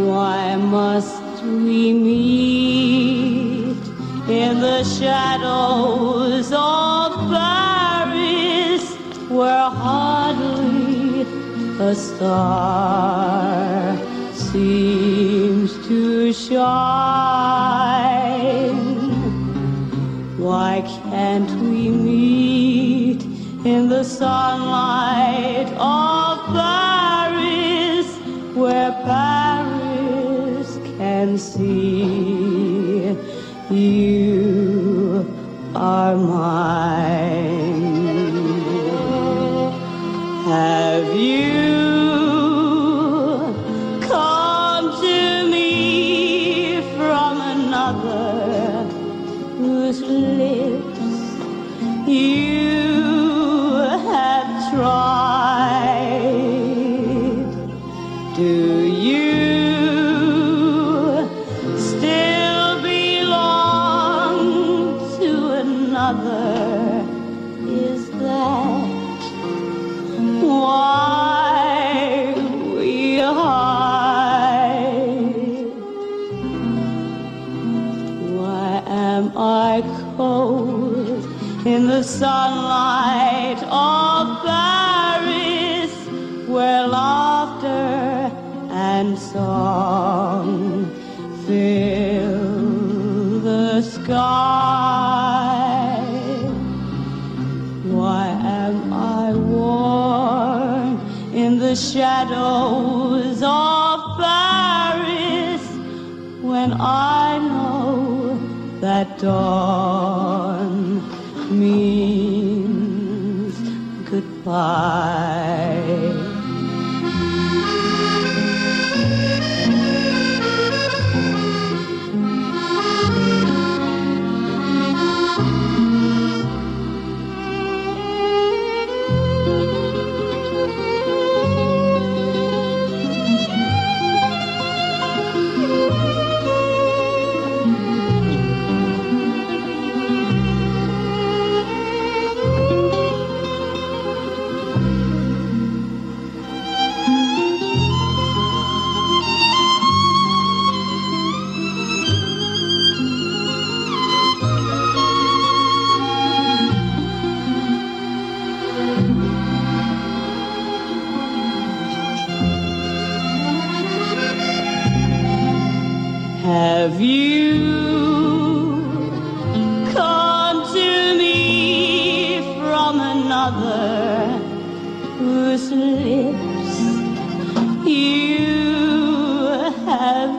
Why must we meet in the shadows of Paris, where hardly a star seems to shine? Why can't we meet in the sunlight of Paris, where Paris can see you are mine? Have you come to me from another whose lips you have tried? Do you still belong to another? Is that why we hide? Why am I cold in the sunlight of Paris, where laughter and song fill the sky? Why am I warm in the shadows of Paris, when I know that dawn means goodbye? Have you come to me from another whose lips you have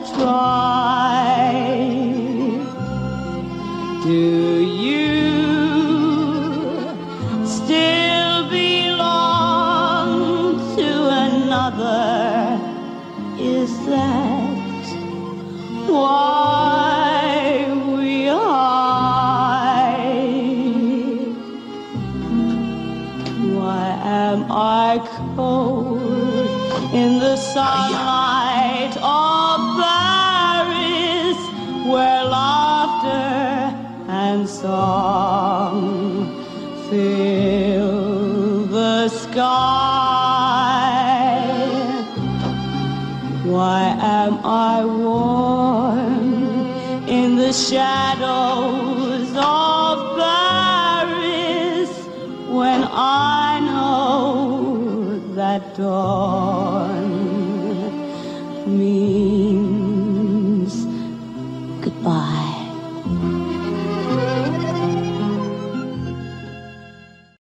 tried? Do you still belong to another? Is that why we hide? Why am I cold in the sunlight of Paris, where laughter and song fill the sky? Why am I warm in the shadows of Paris, when I know that dawn means goodbye?